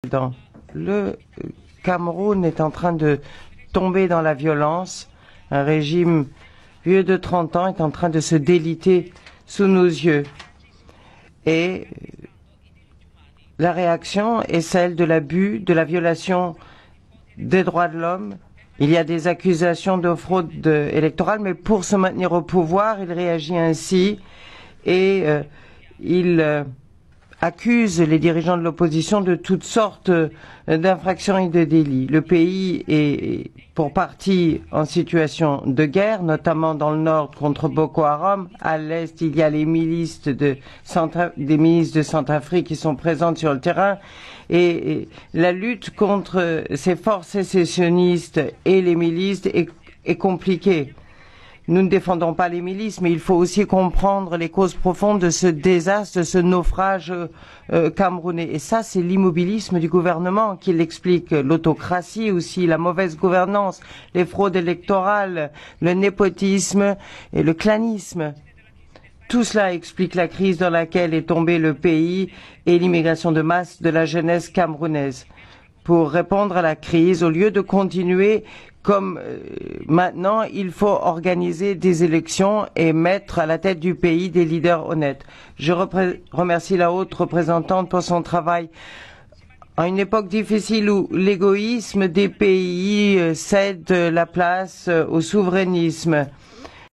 Le Cameroun est en train de tomber dans la violence. Un régime vieux de 30 ans est en train de se déliter sous nos yeux. Et la réaction est celle de l'abus, de la violation des droits de l'homme. Il y a des accusations de fraude électorale, mais pour se maintenir au pouvoir, il réagit ainsi et il accuse les dirigeants de l'opposition de toutes sortes d'infractions et de délits. Le pays est pour partie en situation de guerre, notamment dans le nord contre Boko Haram. À l'est, il y a des milices de Centrafrique qui sont présentes sur le terrain. Et la lutte contre ces forces sécessionnistes et les milices est compliquée. Nous ne défendons pas les milices, mais il faut aussi comprendre les causes profondes de ce désastre, de ce naufrage camerounais. Et ça, c'est l'immobilisme du gouvernement qui l'explique. L'autocratie aussi, la mauvaise gouvernance, les fraudes électorales, le népotisme et le clanisme. Tout cela explique la crise dans laquelle est tombé le pays et l'immigration de masse de la jeunesse camerounaise. Pour répondre à la crise, au lieu de continuer comme maintenant, il faut organiser des élections et mettre à la tête du pays des leaders honnêtes. Je remercie la haute représentante pour son travail. À une époque difficile où l'égoïsme des pays cède la place au souverainisme,